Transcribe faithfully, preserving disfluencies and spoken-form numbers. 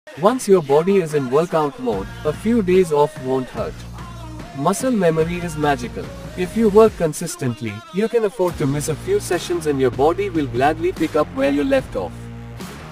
Once your body is in workout mode, a few days off won't hurt. Muscle memory is magical. If you work consistently, you can afford to miss a few sessions and your body will gladly pick up where you left off.